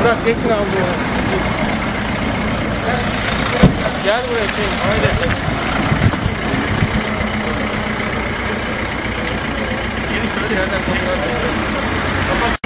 Bırak geçin abi bu. Gel buraya şey. Haydi. İçeriden kapılar. Kapat.